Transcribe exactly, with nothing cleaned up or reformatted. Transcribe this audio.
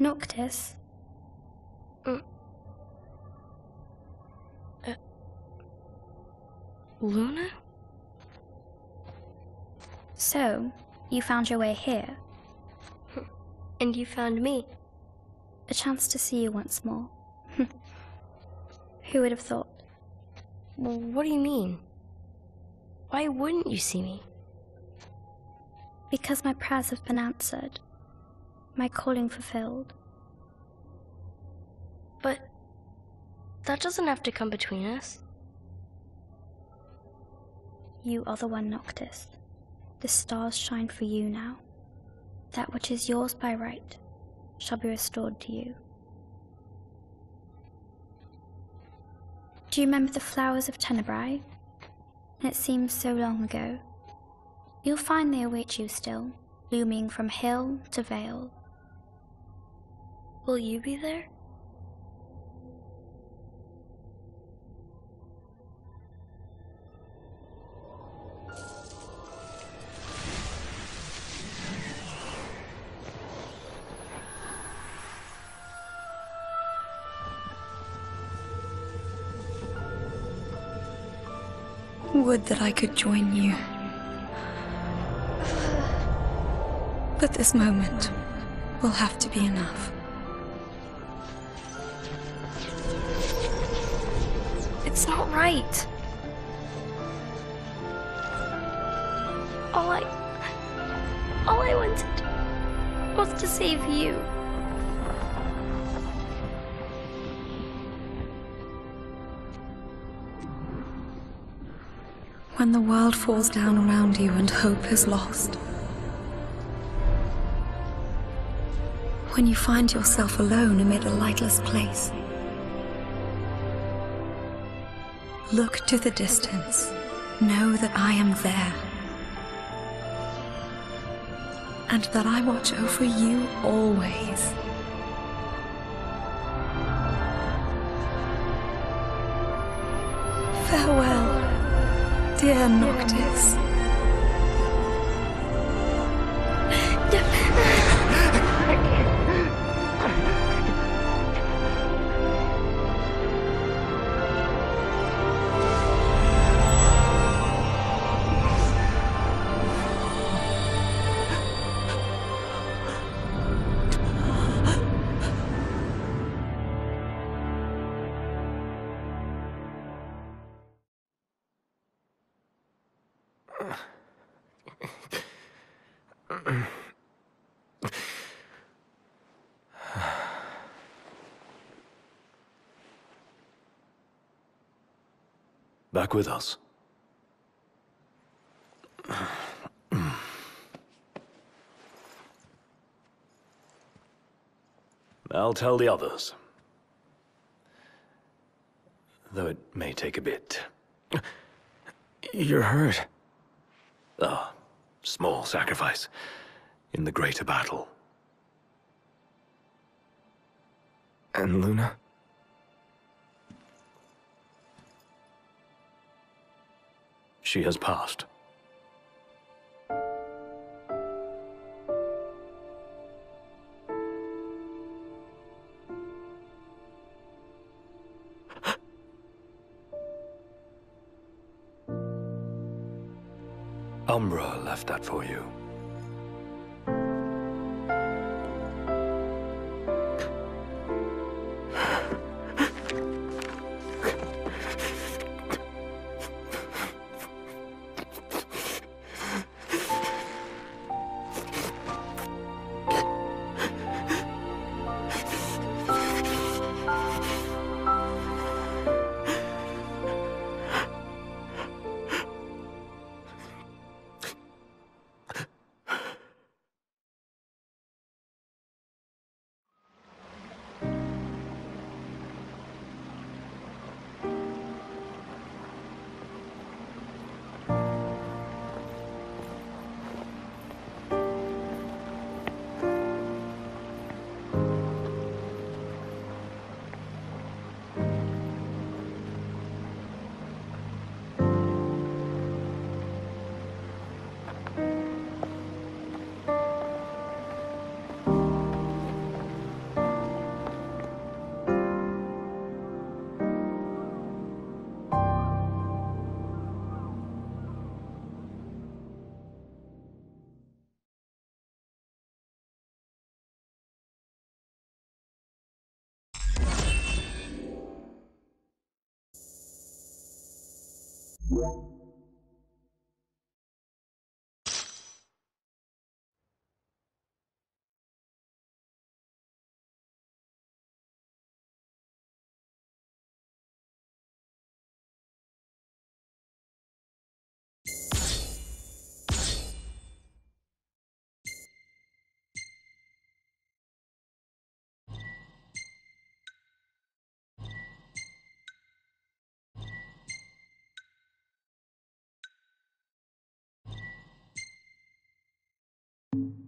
Noctis? Mm. Uh, Luna? So, you found your way here. And you found me. A chance to see you once more. Who would have thought? Well, what do you mean? Why wouldn't you see me? Because my prayers have been answered. My calling fulfilled. But that doesn't have to come between us. You are the one, Noctis. The stars shine for you now. That which is yours by right shall be restored to you. Do you remember the flowers of Tenebrae? It seems so long ago. You'll find they await you still, blooming from hill to vale. Will you be there? Would that I could join you. But this moment will have to be enough. It's not right. All I... All I wanted was to save you. When the world falls down around you and hope is lost. When you find yourself alone amid a lightless place. Look to the distance. Know that I am there. And that I watch over you always. Farewell. Dear Noctis. Back with us. I'll tell the others. Though it may take a bit. You're hurt. Ah, small sacrifice in the greater battle. And Luna? She has passed. Umbra left that for you. you